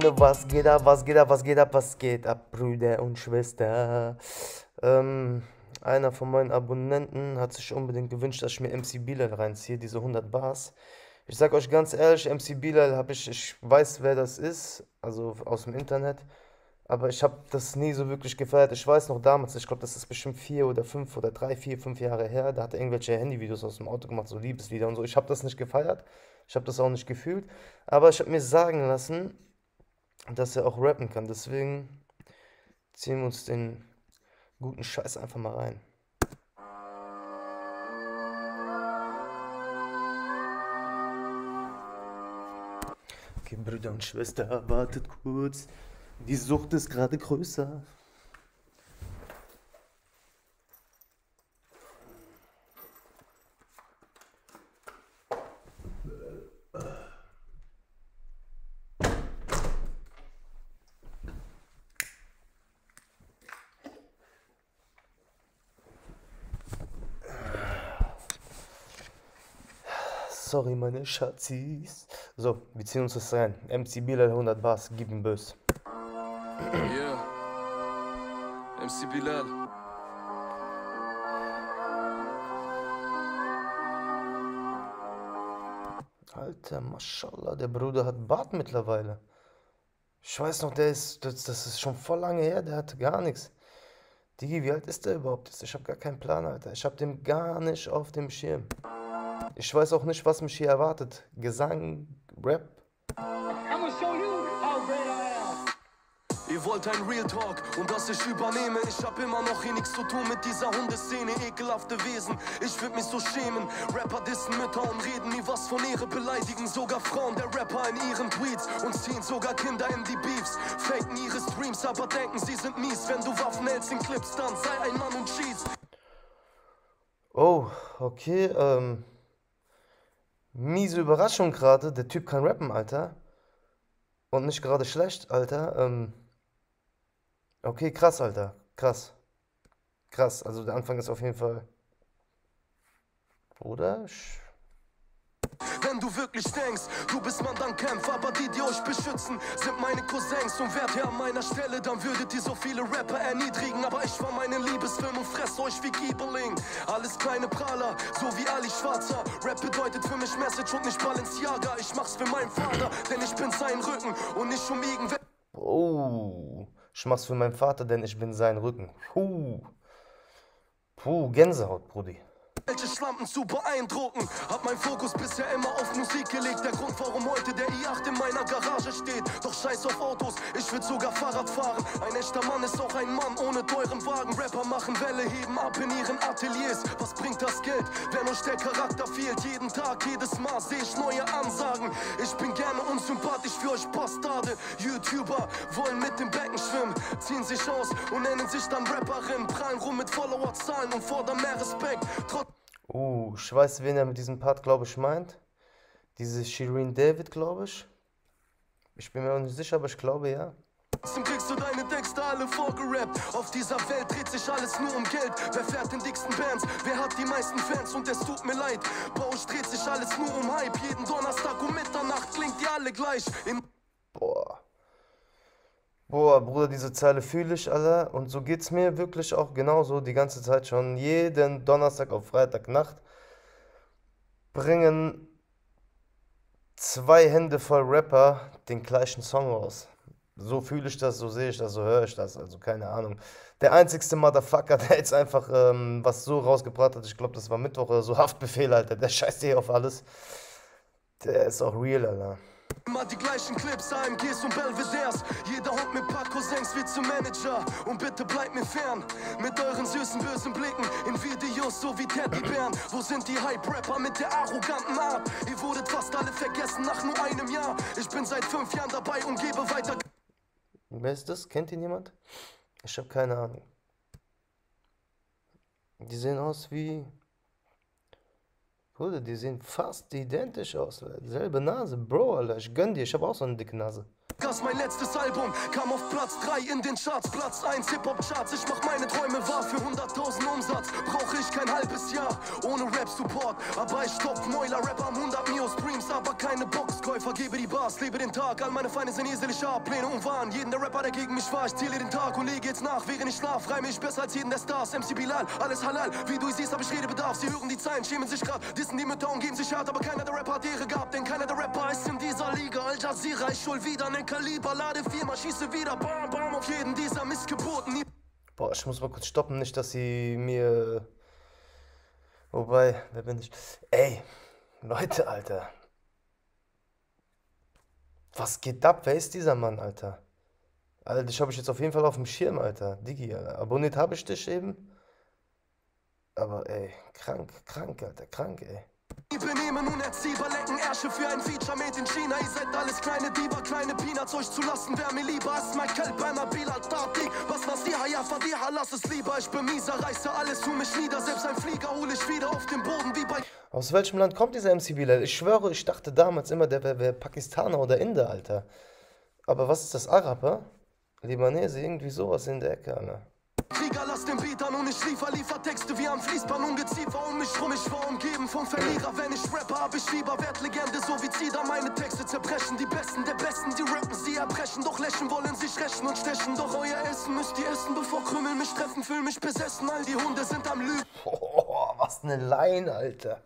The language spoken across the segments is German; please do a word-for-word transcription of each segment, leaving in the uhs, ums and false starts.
Freunde, was geht ab, was geht ab, was geht ab, was geht ab, Brüder und Schwester. Ähm, einer von meinen Abonnenten hat sich unbedingt gewünscht, dass ich mir M C Bilal reinziehe, diese hundert Bars. Ich sag euch ganz ehrlich, M C Bilal habe ich, ich weiß, wer das ist, also aus dem Internet, aber ich habe das nie so wirklich gefeiert. Ich weiß noch damals, ich glaube, das ist bestimmt vier oder fünf oder drei, vier, fünf Jahre her, da hat er irgendwelche Handyvideos aus dem Auto gemacht, so Liebeslieder und so. Ich habe das nicht gefeiert, ich habe das auch nicht gefühlt, aber ich habe mir sagen lassen, dass er auch rappen kann. Deswegen ziehen wir uns den guten Scheiß einfach mal rein. Okay, Brüder und Schwester, wartet kurz. Die Sucht ist gerade größer. Sorry, meine Schatzis. So, wir ziehen uns das rein. M C Bilal hundert Bars, gib ihm bös. Yeah, M C Bilal. Alter, Maschallah, der Bruder hat Bart mittlerweile. Ich weiß noch, der ist, das, das ist schon voll lange her, der hatte gar nichts. Digi, wie alt ist der überhaupt? Ich habe gar keinen Plan, Alter. Ich habe den gar nicht auf dem Schirm. Ich weiß auch nicht, was mich hier erwartet. Gesang, Rap. Ihr wollt ein Real Talk und dass ich übernehme. Ich hab immer noch hier nichts zu tun mit dieser Hundeszene. Ekelhafte Wesen, ich würd mich so schämen. Rapper dissen Mütter und reden nie was von Ehre. Beleidigen sogar Frauen der Rapper in ihren Tweets. Und ziehen sogar Kinder in die Beefs. Faken ihre Streams, aber denken sie sind mies. Wenn du Waffen hältst in Clips, dann sei ein Mann und schieß. Oh, okay, ähm... miese Überraschung gerade. Der Typ kann rappen, Alter. Und nicht gerade schlecht, Alter. Ähm... Okay, krass, Alter. Krass. Krass. Also der Anfang ist auf jeden Fall... Bruder? Sch- Wenn du wirklich denkst, du bist man, dann kämpf. Aber die, die euch beschützen, sind meine Cousins. Und wärt ihr an meiner Stelle, dann würdet ihr so viele Rapper erniedrigen. Aber ich war meinen Liebesfilm und fress euch wie Kiebeling. Alles kleine Prahler, so wie Ali Schwarzer. Rap bedeutet für mich Message und nicht Balenciaga. Ich mach's für meinen Vater, denn ich bin sein Rücken und nicht um irgendwer. Oh, ich mach's für meinen Vater, denn ich bin sein Rücken. Puh. Puh, Gänsehaut, Brudi. Welche Schlampen zu beeindrucken. Hab mein Fokus bisher immer auf Musik gelegt. Der Grund, warum heute der i acht in meiner Garage steht. Doch scheiß auf Autos, ich würd sogar Fahrrad fahren. Ein echter Mann ist auch ein Mann ohne teuren Wagen. Rapper machen Welle, heben ab in ihren Ateliers. Was bringt das Geld, wenn euch der Charakter fehlt? Jeden Tag, jedes Mal seh ich neue Ansagen. Ich bin gerne unsympathisch für euch Bastarde. YouTuber wollen mit dem Becken schwimmen, ziehen sich aus und nennen sich dann Rapperin. Prallen rum mit Followerzahlen und fordern mehr Respekt. Trotz Uh, ich weiß, wen er mit diesem Part, glaube ich, meint. Diese Shireen David, glaube ich. Ich bin mir auch nicht sicher, aber ich glaube, ja. Trotzdem kriegst du deine Texte alle vorgerappt. Auf dieser Welt dreht sich alles nur um Geld. Wer fährt den dicksten Bands? Wer hat die meisten Fans? Und es tut mir leid. Bei euch dreht sich alles nur um Hype. Jeden Donnerstag um Mitternacht klingt ihr alle gleich. In Boah. Boah, Bruder, diese Zeile fühle ich, Alter. Und so geht's mir wirklich auch genauso die ganze Zeit schon. Jeden Donnerstag auf Freitagnacht bringen zwei Hände voll Rapper den gleichen Song raus. So fühle ich das, so sehe ich das, so höre ich das. Also keine Ahnung. Der einzigste Motherfucker, der jetzt einfach ähm, was so rausgebracht hat, ich glaube, das war Mittwoch oder so, Haftbefehl, Alter. Der scheißt hier auf alles. Der ist auch real, Alter. Immer die gleichen Clips, A M Gs und Belvederes. Jeder Hund mit paar Cousins wird zum Manager. Und bitte bleibt mir fern mit euren süßen, bösen Blicken in Videos so wie Teddybären. Wo sind die Hype-Rapper mit der arroganten Art? Ihr wurdet fast alle vergessen nach nur einem Jahr. Ich bin seit fünf Jahren dabei und gebe weiter. Wer ist das? Kennt ihn jemand? Ich habe keine Ahnung. Die sehen aus wie... Bruder, die sehen fast identisch aus. Selbe Nase. Bro, Alter, ich gönn dir. Ich habe auch so eine dicke Nase. Das mein letztes Album kam auf Platz drei in den Charts. Platz eins Hip-Hop-Charts. Ich mach meine Träume wahr für hunderttausend Umsatz brauche ich kein halbes Jahr ohne Rap-Support. Aber ich stopp Mäuler, Rapper am hundert Mio Streams, aber keine Boxkäufer. Gebe die Bars, lebe den Tag, all meine Feinde sind eselische Ablehnung und Wahn. Jeden der Rapper, der gegen mich war, ich zähle den Tag und lege jetzt nach, während ich schlaf. Reime ich besser als jeden der Stars, M C Bilal, alles halal. Wie du siehst, hab ich Redebedarf, sie hören die Zeilen, schämen sich grad, dissen die Mütter und geben sich hart. Aber keiner der Rapper hat Ehre gehabt, denn keiner der Rapper ist in dieser Liga. Al Jazeera, ich hol wieder nen Kaliber, lade viermal, schieße wieder, bam, bam, auf jeden dieser Missgeburten. Boah, ich muss mal kurz stoppen, nicht, dass sie mir... Wobei, wer bin ich? Ey, Leute, Alter. Was geht ab? Wer ist dieser Mann, Alter? Alter, dich habe ich jetzt auf jeden Fall auf dem Schirm, Alter. Digi, Alter. Abonniert habe ich dich eben. Aber ey, krank, krank, Alter, krank, ey. Die benehmen unerziehbar, lecken Ärsche für ein Feature made in China. Ihr seid alles kleine Dieber, kleine Peanuts, euch zu lassen wär mir lieber. Ist mein Kelb bei einer Bilal Tati. Was was die ja Fadiha, lass es lieber. Ich bin mieser, reiße alles, tu mich nieder. Selbst ein Flieger hol ich wieder auf den Boden wie bei... Aus welchem Land kommt dieser M C Bilal? Ich schwöre, ich dachte damals immer, der wäre wär Pakistaner oder Inder, Alter. Aber was ist das, Araber? Libanese, irgendwie sowas in der Ecke, Alter. Krieger, lass den Beat an und ich liefer, liefer Texte wie am Fließband. Ungeziefer um mich rum, ich war umgeben vom Verlierer. Wenn ich rappe, hab ich lieber Wertlegende, so wie Zieder. Meine Texte zerbrechen, die Besten der Besten, die rappen, sie erbrechen. Doch lächeln wollen sich rächen und stechen. Doch euer Essen müsst ihr essen, bevor Krümel mich treffen, fühl mich besessen. All die Hunde sind am Lügen. Oh, was ne Line, Alter.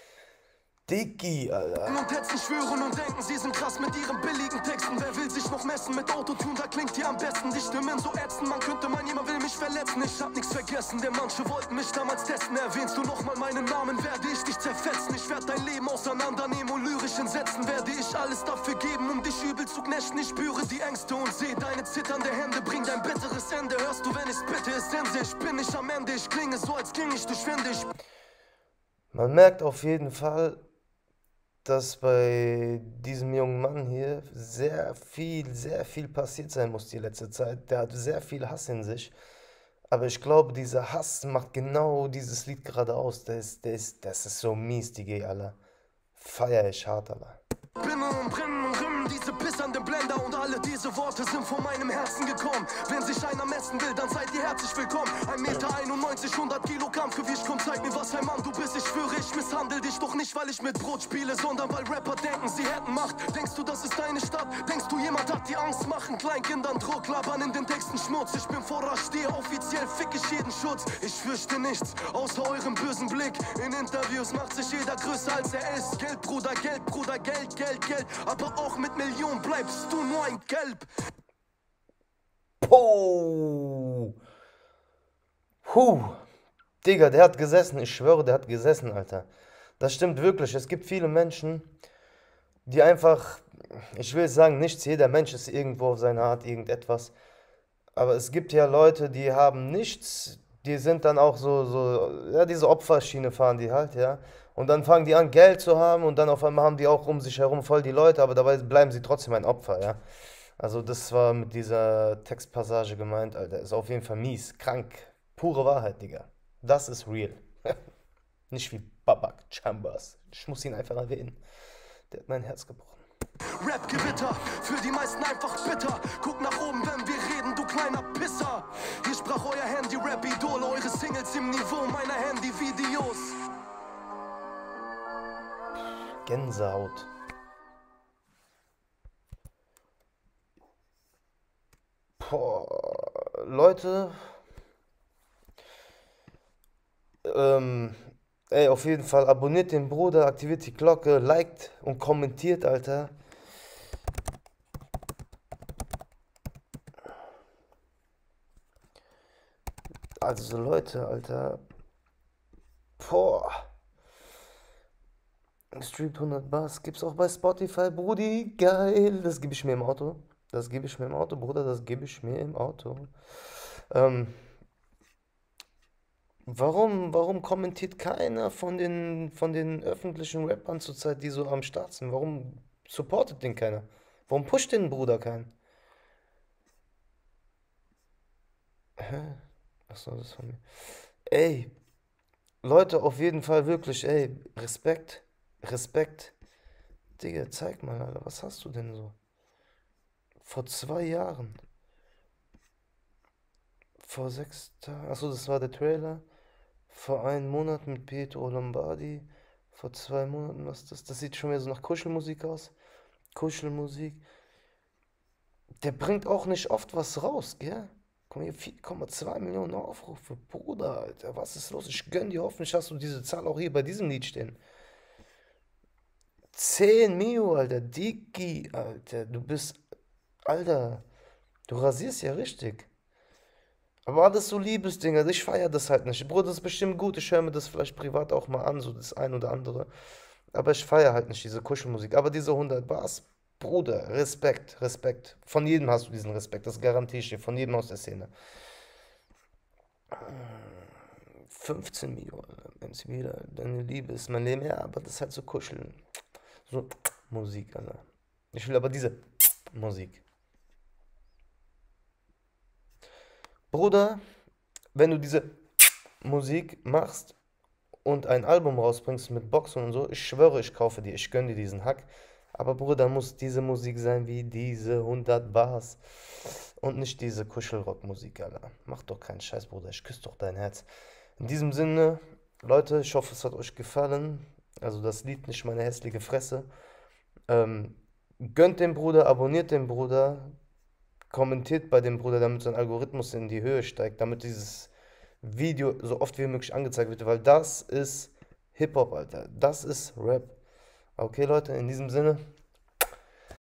Dicky, Alter. Und Hetzen schwören und denken, sie sind krass mit ihren billigen Texten. Wer will sich noch messen mit Autotune, da klingt ihr am besten. Die Stimmen so ätzen, man könnte meinen, jemand will mich verletzen. Ich hab nichts vergessen, denn manche wollten mich damals testen. Erwähnst du nochmal meinen Namen, werde ich dich zerfetzen. Ich werde dein Leben auseinandernehmen und lyrisch in Sätzen werde ich alles dafür geben, um dich übel zu knechten. Ich spüre die Ängste und seh deine zitternde Hände. Bring dein bitteres Ende, hörst du, wenn ich's bitte, ist Sense. Ich bin nicht am Ende, ich klinge so, als klinge ich durch Wände. Ich Man merkt auf jeden Fall, dass bei diesem jungen Mann hier sehr viel, sehr viel passiert sein muss die letzte Zeit. Der hat sehr viel Hass in sich. Aber ich glaube, dieser Hass macht genau dieses Lied gerade aus. Der ist, der ist, das ist so mies, die G, Alter. Feier ich hart, Alter. Binnen und brennen und rimmen diese pissernden Blender und alle diese Worte sind von meinem Herzen gekommen. Wenn sich einer messen will, dann seid ihr herzlich willkommen. ein Meter einundneunzig, hundert Kilo Kampfgewicht, komm zeig mir, was ein Mann du bist. Ich schwöre, ich misshandel dich doch nicht, weil ich mit Brot spiele, sondern weil Rapper denken, sie hätten Macht. Denkst du, das ist deine Stadt? Denkst du, jemand hat die Angst machen? Kleinkindern Druck, labern in den Texten Schmutz. Ich bin Vorrat, stehe offiziell, fick ich jeden Schutz. Ich fürchte nichts, außer eurem bösen Blick. In Interviews macht sich jeder größer als er ist. Geld, Bruder, Geld, Bruder, Geld, Geld, Geld. Aber auch mit Millionen bleibst du nur ein Gelb. Oh. Puh. Digga, der hat gesessen. Ich schwöre, der hat gesessen, Alter. Das stimmt wirklich. Es gibt viele Menschen, die einfach, ich will sagen, nichts, jeder Mensch ist irgendwo auf seine Art irgendetwas. Aber es gibt ja Leute, die haben nichts, die sind dann auch so, so, ja, diese Opferschiene fahren die halt, ja. Und dann fangen die an, Geld zu haben und dann auf einmal haben die auch um sich herum voll die Leute, aber dabei bleiben sie trotzdem ein Opfer, ja. Also das war mit dieser Textpassage gemeint, Alter. Ist auf jeden Fall mies, krank, pure Wahrheit, Digga. Das ist real. Nicht wie Babak Chambers. Ich muss ihn einfach erwähnen. Der hat mein Herz gebrochen. Rap-Gewitter, für die meisten einfach bitter. Guck nach oben, wenn wir reden, du kleiner Pisser. Hier sprach euer Handy-Rap-Idol, eure Singles im Niveau meiner Handy-Videos. Gänsehaut. Boah, Leute, ähm, ey, auf jeden Fall abonniert den Bruder, aktiviert die Glocke, liked und kommentiert, Alter. Also Leute, Alter. Boah. Street hundert Bars gibt's auch bei Spotify, Brudi. Geil. Das gebe ich mir im Auto. Das gebe ich mir im Auto, Bruder. Das gebe ich mir im Auto. Ähm, warum, warum kommentiert keiner von den, von den öffentlichen Rappern zurzeit, die so am Start sind? Warum supportet den keiner? Warum pusht den Bruder keinen? Hä? Achso, das ist von mir. Ey, Leute, auf jeden Fall wirklich, ey, Respekt. Respekt. Digga, zeig mal, Alter, was hast du denn so? Vor zwei Jahren. Vor sechs Tagen. Achso, das war der Trailer. vor einem Monat mit Pietro Lombardi. Vor zwei Monaten, was ist das? Das sieht schon wieder so nach Kuschelmusik aus. Kuschelmusik. Der bringt auch nicht oft was raus, gell? Guck mal hier, vier Komma zwei Millionen Aufrufe. Bruder, Alter, was ist los? Ich gönn dir, hoffentlich hast du diese Zahl auch hier bei diesem Lied stehen. zehn Mio, Alter, Digi, Alter, du bist, Alter, du rasierst ja richtig. Aber alles so Liebesdinger, ich feiere das halt nicht. Bruder, das ist bestimmt gut, ich höre mir das vielleicht privat auch mal an, so das ein oder andere. Aber ich feiere halt nicht diese Kuschelmusik. Aber diese hundert Bars, Bruder, Respekt, Respekt. Von jedem hast du diesen Respekt, das garantiere ich dir, von jedem aus der Szene. fünfzehn Millionen, M C wieder, deine Liebe ist mein Leben, ja, aber das ist halt so Kuscheln. So Musik, Alter. Ich will aber diese Musik. Bruder, wenn du diese Musik machst und ein Album rausbringst mit Boxen und so, ich schwöre, ich kaufe dir, ich gönne dir diesen Hack. Aber Bruder, muss diese Musik sein wie diese hundert Bars und nicht diese Kuschelrockmusik, Alter. Mach doch keinen Scheiß, Bruder, ich küsse doch dein Herz. In diesem Sinne, Leute, ich hoffe, es hat euch gefallen. Also das Lied nicht meine hässliche Fresse. Ähm, gönnt den Bruder, abonniert den Bruder, kommentiert bei dem Bruder, damit sein Algorithmus in die Höhe steigt, damit dieses Video so oft wie möglich angezeigt wird, weil das ist Hip-Hop, Alter. Das ist Rap. Okay, Leute, in diesem Sinne.